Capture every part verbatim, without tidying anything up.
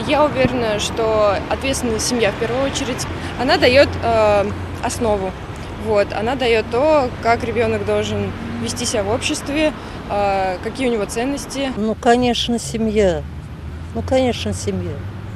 Я уверена, что ответственная семья в первую очередь, она дает э, основу. Вот, она дает то, как ребенок должен вести себя в обществе, э, какие у него ценности. Ну, конечно, семья. Ну, конечно, семья.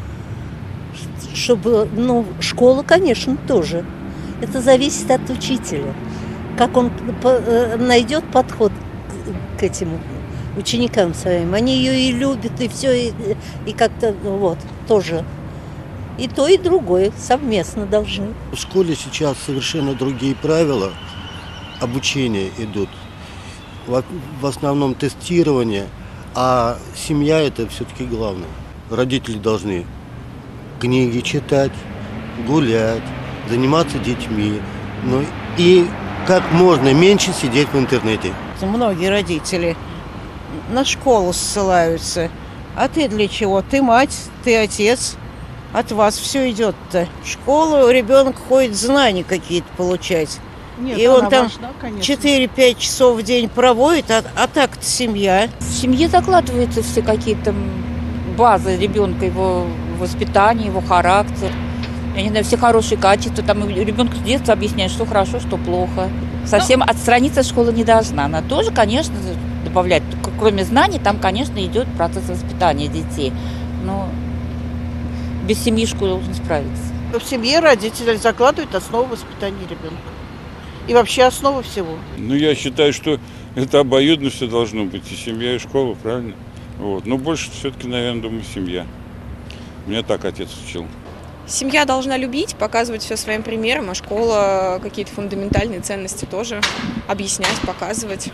Чтобы, ну, школа, конечно, тоже. Это зависит от учителя. Как он найдет подход к этим ученикам своим. Они ее и любят, и все, и, и как-то вот тоже. И то, и другое совместно должны. В школе сейчас совершенно другие правила обучения идут. В, в основном тестирование, а семья это все-таки главное. Родители должны книги читать, гулять, заниматься детьми, ну и как можно меньше сидеть в интернете. Многие родители на школу ссылаются. А ты для чего? Ты мать, ты отец. От вас все идет-то. В школу ребенок ходит знания какие-то получать. Нет, и он там важна, четыре-пять часов в день проводит, а, а так-то семья. В семье закладываются все какие-то базы ребенка, его воспитание, его характер. Я не знаю, все хорошие качества. Там ребенку с детства объясняют, что хорошо, что плохо. Совсем ну, отстраниться от школы не должна. Она тоже, конечно, добавляет. Кроме знаний, там, конечно, идет процесс воспитания детей. Но без семьи школа не справится. В семье родители закладывают основу воспитания ребенка. И вообще основу всего. Ну, я считаю, что это обоюдно все должно быть. И семья, и школа, правильно? Вот. Но больше все-таки, наверное, думаю, семья. Меня так отец учил. Семья должна любить, показывать все своим примером, а школа какие-то фундаментальные ценности тоже объяснять, показывать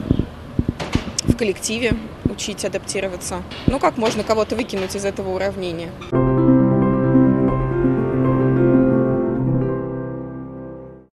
в коллективе, учить адаптироваться. Ну, как можно кого-то выкинуть из этого уравнения?